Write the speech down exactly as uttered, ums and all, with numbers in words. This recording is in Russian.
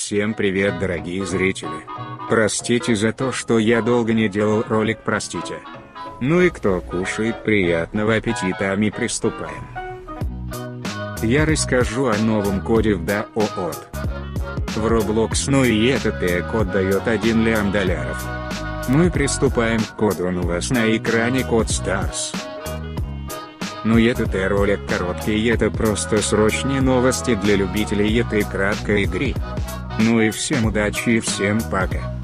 Всем привет, дорогие зрители. Простите за то, что я долго не делал ролик, простите. Ну и кто кушает, приятного аппетита, а мы приступаем. Я расскажу о новом коде в дао в Roblox, ну и этот код дает один лям долларов. Мы приступаем к коду, он у вас на экране, код Stars. Ну и этот ролик короткий, это просто срочные новости для любителей этой краткой игры. Ну и всем удачи и всем пока.